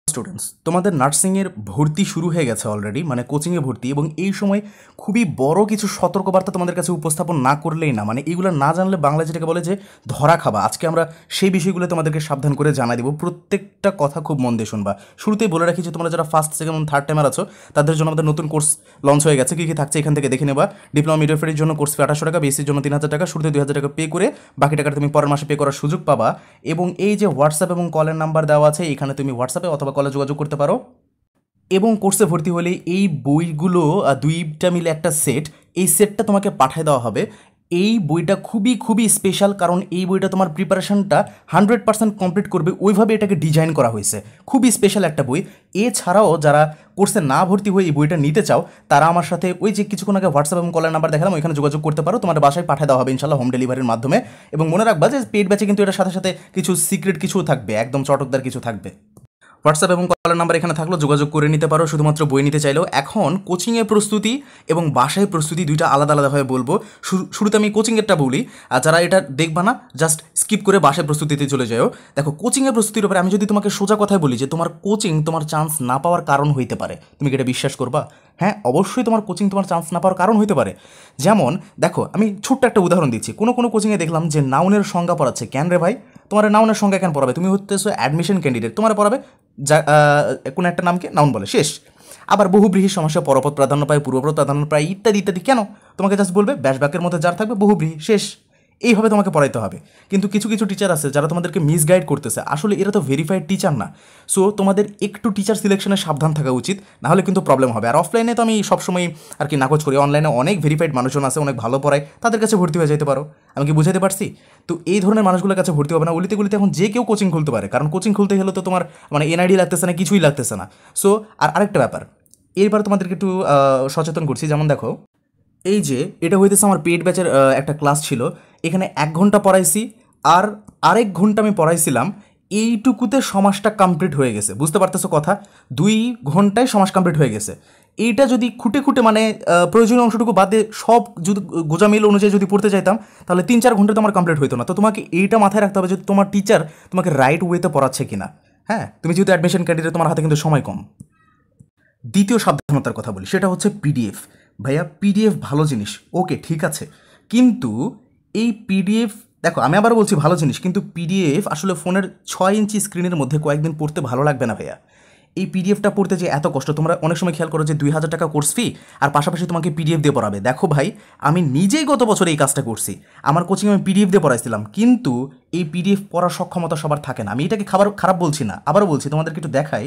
Students, তোমাদের নার্সিংয়ের ভর্তি শুরু হয়ে গেছে অলরেডি, মানে কোচিংয়ে ভর্তি। এবং এই সময় খুবই বড় কিছু সতর্কবার্তা তোমাদের কাছে উপস্থাপন না করলেই না, মানে এগুলো না জানলে বাংলা যেটাকে বলে যে ধরা খাবা। আজকে আমরা সেই বিষয়গুলো তোমাদেরকে সাবধান করে জানা দেবো। প্রত্যেকটা কথা খুব মন দিয়ে শুনবা। শুরুতেই বলে রাখি যে তোমরা যারা ফার্স্ট, সেকেন্ড এবং থার্ড টাইমার আছো তাদের জন্য আমাদের নতুন কোর্স লঞ্চ হয়ে গেছে। কী কী থাকছে এখান থেকে দেখে নেবা। ডিপ্লোমা মিডওয়াইফারির জন্য কোর্স ফি 800 টাকা, বিএসসির জন্য 3000 টাকা। শুরুতে 2000 টাকা পে করে বাকি টাকাটা তুমি পরের মাসে পে করার সুযোগ পাবা। এবং এই যে হোয়াটসঅ্যাপ এবং কলের নাম্বার দেওয়া আছে, এখানে তুমি হোয়াটসঅ্যাপে অথবা কলে যোগাযোগ করতে পারো। এবং কোর্সে ভর্তি হলে এই বইগুলো দুইটা মিলে একটা সেট, এই সেটটা তোমাকে পাঠিয়ে দেওয়া হবে। এই বইটা খুবই খুবই স্পেশাল, কারণ এই বইটা তোমার প্রিপারেশনটা 100% কমপ্লিট করবে, ওইভাবে এটাকে ডিজাইন করা হয়েছে। খুবই স্পেশাল একটা বই। এছাড়াও যারা কোর্সে না ভর্তি হয়ে এই বইটা নিতে চাও, তারা আমার সাথে ওই যে কিছুক্ষণ আগে হোয়াটসঅ্যাপ এবং কলের নাম্বার দেখালাম, ওইখানে যোগাযোগ করতে পারো। তোমার বাসায় পাঠিয়ে দেওয়া হবে ইনশাল্লাহ হোম ডেলিভারির মাধ্যমে। এবং মনে রাখবা যে পেইড ব্যাচে কিন্তু এটার সাথে সাথে কিছু সিক্রেট কিছু থাকবে, একদম চটকদার কিছু থাকবে। হোয়াটসঅ্যাপ এবং কলের নাম্বার এখানে থাকলো, যোগাযোগ করে নিতে পারো শুধুমাত্র বই নিতে চাইলেও। এখন কোচিংয়ের প্রস্তুতি এবং বাসায় প্রস্তুতি দুইটা আলাদা আলাদাভাবে বলবো। শুরুতে আমি কোচিংয়েরটা বলি, আর যারা এটা দেখবা না জাস্ট স্কিপ করে বাসায় প্রস্তুতিতে চলে যাও। দেখো, কোচিংয়ের প্রস্তুতির ব্যাপারে আমি যদি তোমাকে সোজা কথায় বলি যে তোমার কোচিং তোমার চান্স না পাওয়ার কারণ হইতে পারে, তুমি কি এটা বিশ্বাস করবা? হ্যাঁ, অবশ্যই তোমার কোচিং তোমার চান্স না পাওয়ার কারণ হইতে পারে। যেমন দেখো, আমি ছোট্ট একটা উদাহরণ দিচ্ছি। কোনো কোনো কোচিংয়ে দেখলাম যে নাউনের সংজ্ঞা পড়াচ্ছে। কেন রে ভাই, তোমার নাউনের সংজ্ঞা কেন পড়াবে? তুমি হতেছো অ্যাডমিশন ক্যান্ডিডেট, তোমার পড়াবে যা কোনো একটা নামকে নাউন বলে, শেষ। আবার বহুব্রীহির সমস্যা, পরপদ প্রাধান্য পায়, পূর্বপদ প্রাধান্য পায়, ইত্যাদি ইত্যাদি। কেন? তোমাকে জাস্ট বলবে ব্যাসবাক্যের মধ্যে যার থাকবে বহুব্রীহি, শেষ। এইভাবে তোমাকে পড়াইতে হবে। কিন্তু কিছু কিছু টিচার আছে যারা তোমাদেরকে মিসগাইড করতেছে। আসলে এরা তো ভেরিফাইড টিচার না। সো তোমাদের একটু টিচার সিলেকশনে সাবধান থাকা উচিত, নাহলে কিন্তু প্রবলেম হবে। আর অফলাইনে তো আমি সবসময় আর কি নাকচ করি, অনলাইনে অনেক ভেরিফাইড মানুষজন আছে, অনেক ভালো পড়ায়, তাদের কাছে ভর্তি হয়ে যেতে পারো। আমি কি বুঝাতে পারছি? তো এই ধরনের মানুষগুলোর কাছে ভর্তি হবে না। অলিতে গলিতে এখন যে কেউ কোচিং খুলতে পারে, কারণ কোচিং খুলতে গেলে তো তোমার মানে এনআইডি লাগতেছে না, কিছুই লাগতেছে না। সো আর আরেকটা ব্যাপার, এরপর তোমাদেরকে একটু সচেতন করছি। যেমন দেখো, এই যে এটা হইতেছে আমার পেইড ব্যাচের একটা ক্লাস ছিল। এখানে 1 ঘন্টা পড়াইছি, আর আরেক ঘন্টা আমি পড়াইছিলাম। এইটুকুতে সমাজটা কমপ্লিট হয়ে গেছে, বুঝতে পারতেছো কথা? 2 ঘন্টায় সমাজ কমপ্লিট হয়ে গেছে। এইটা যদি খুঁটে খুঁটে মানে প্রয়োজনীয় অংশটুকু বাদে সব যদি গোজামিল অনুযায়ী যদি পড়তে চাইতাম, তাহলে 3-4 ঘন্টা তোমার কমপ্লিট হইতো না। তো তোমাকে এইটা মাথায় রাখতে হবে যে তোমার টিচার তোমাকে রাইট ওয়েতে পড়াচ্ছে কিনা। হ্যাঁ, তুমি যেহেতু অ্যাডমিশন ক্যান্ডিডেট, তোমার হাতে কিন্তু সময় কম। দ্বিতীয় সাবধানতার কথা বলি, সেটা হচ্ছে পিডিএফ। ভাইয়া, পিডিএফ ভালো জিনিস, ওকে ঠিক আছে, কিন্তু এই পিডিএফ, দেখো আমি আবার বলছি ভালো জিনিস, কিন্তু পিডিএফ আসলে ফোনের 6 ইঞ্চি স্ক্রিনের মধ্যে কয়েকদিন পড়তে ভালো লাগবে না ভাইয়া। এই পিডিএফটা পড়তে যে এত কষ্ট, তোমরা অনেক সময় খেয়াল করো যে 2000 টাকা কোর্স ফি, আর পাশাপাশি তোমাকে পিডিএফ দিয়ে পড়াবে। দেখো ভাই, আমি নিজেই গত বছর এই কাজটা করছি। আমার কোচিংয়ে আমি পিডিএফ দিয়ে পড়াইছিলাম, কিন্তু এই পিডিএফ পড়ার সক্ষমতা সবার থাকে না। আমি এটাকে খারাপ বলছি না, আবারও বলছি, তোমাদেরকে একটু দেখাই।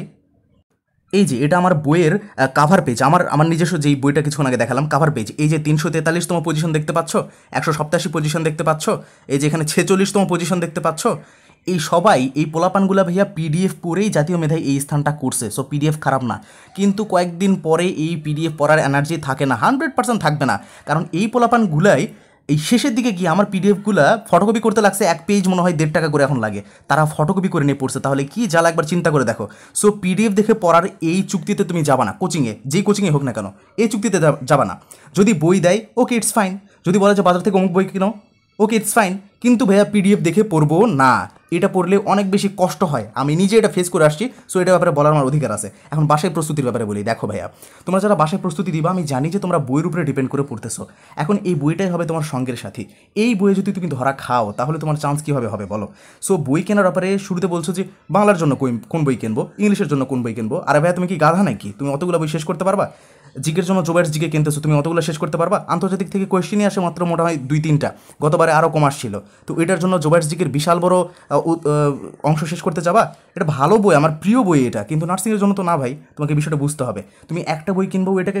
এই যে এটা আমার বইয়ের কাভার পেজ, আমার নিজস্ব যেই বইটা কিছুক্ষণ আগে দেখালাম, কাভার পেজ। এই যে 343তম পজিশন দেখতে পাচ্ছ, 187 পজিশন দেখতে পাচ্ছ, এই যে এখানে 46তম পজিশন দেখতে পাচ্ছ। এই সবাই, এই পোলাপানগুলা ভাইয়া পিডিএফ পড়েই জাতীয় মেধায় এই স্থানটা করছে। সো পিডিএফ খারাপ না, কিন্তু কয়েকদিন পরে এই পিডিএফ পড়ার এনার্জি থাকে না, 100% থাকবে না। কারণ এই পোলাপানগুলাই এই শেষের দিকে গিয়ে আমার পিডিএফগুলো ফটোকপি করতে লাগছে, 1 পেজ মনে হয় 1.5 টাকা করে এখন লাগে, তারা ফটোকপি করে নিয়ে পড়ছে। তাহলে কি জ্বালা, একবার চিন্তা করে দেখো। সো পিডিএফ দেখে পড়ার এই চুক্তিতে তুমি যাবা না, কোচিংয়ে যেই কোচিংয়ে হোক না কেন, এই চুক্তিতে যাবা না। যদি বই দেয়, ওকে ইটস ফাইন। যদি বলে যে বাজার থেকে অমুক বই কিনো, ওকে ইটস ফাইন। কিন্তু ভাইয়া পিডিএফ দেখে পড়বো না, এটা পড়লে অনেক বেশি কষ্ট হয়। আমি নিজে এটা ফেস করে আসছি, সো এটা ব্যাপারে বলার আমার অধিকার আছে। এখন বাসায় প্রস্তুতির ব্যাপারে বলি। দেখো ভাইয়া, তোমরা যারা বাসায় প্রস্তুতি দিবা, আমি জানি যে তোমরা বইয়ের উপরে ডিপেন্ড করে পড়তেছো। এখন এই বইটাই হবে তোমার সঙ্গের সাথী। এই বইয়ে যদি তুমি ধরা খাও, তাহলে তোমার চান্স কীভাবে হবে বলো? সো বই কেনার ব্যাপারে শুরুতে বলছো যে বাংলার জন্য কোন বই কিনবো, ইংলিশের জন্য কোন বই কিনবো। আরে ভাইয়া, তুমি কি গাধা নাকি? তুমি অতগুলো বই শেষ করতে পারবা? জিকের জন্য জোবাইয়ের জিকে কিনতেছো, তুমি অতগুলো শেষ করতে পারবা? আন্তর্জাতিক থেকে কোয়েশ্চেনই আসে মাত্র মোটামুটি 2-3টা, গতবারে আরও কম আসছিল। তো এটার জন্য জোবাইয়ের জিকের বিশাল বড় অংশ শেষ করতে যাবা? এটা ভালো বই, আমার প্রিয় বই এটা, কিন্তু নার্সিংয়ের জন্য তো না ভাই। তোমাকে বিষয়টা বুঝতে হবে। তুমি একটা বই কিনবো, ওইটাকে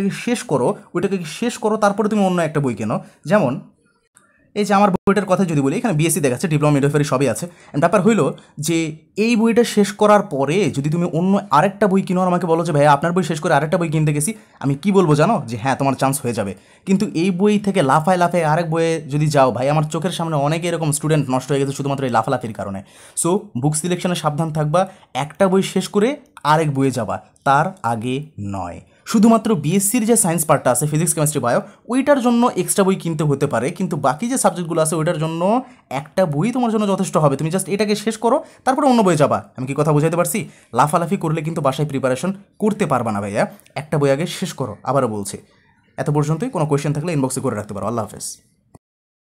শেষ করো, তারপরে তুমি অন্য একটা বই কেনো। যেমন এই যে আমার বইটার কথা যদি বলি, এখানে বিএসসি দেখাচ্ছে, ডিপ্লোমা মিডওয়াইফারি সবই আছে। ব্যাপার হইলো যে এই বইটা শেষ করার পরে যদি তুমি অন্য আরেকটা বই কিনো, আর আমাকে বলো যে ভাইয়া আপনার বই শেষ করে আরেকটা বই কিনতে গেছি, আমি কি বলবো জানো? যে হ্যাঁ, তোমার চান্স হয়ে যাবে। কিন্তু এই বই থেকে লাফায় আরেক বইয়ে যদি যাও, ভাই আমার চোখের সামনে অনেকে এরকম স্টুডেন্ট নষ্ট হয়ে গেছে শুধুমাত্র এই লাফালাফির কারণে। সো বুক সিলেকশনে সাবধান থাকবা, একটা বই শেষ করে আরেক বইয়ে যাবা, তার আগে নয়। শুধুমাত্র বিএসসির যে সায়েন্স পার্টটা আছে ফিজিক্স কেমিস্ট্রি বায়ো ওইটার জন্য এক্সট্রা বই কিনতে হতে পারে, কিন্তু বাকি যে সাবজেক্টগুলো আছে ওইটার জন্য একটা বই তোমার জন্য যথেষ্ট হবে। তুমি জাস্ট এটাকে শেষ করো, তারপরে অন্য বই যাবা। আমি কি কথা বুঝাইতে পারছি? লাফালাফি করলে কিন্তু বাসায় প্রিপারেশন করতে পারবা না ভাইয়া। একটা বই আগে শেষ করো, আবারও বলছি। এত পর্যন্তই। কোনো কোয়েশ্চেন থাকলে ইনবক্সে করে রাখতে পারো। আল্লাহ হাফেজ।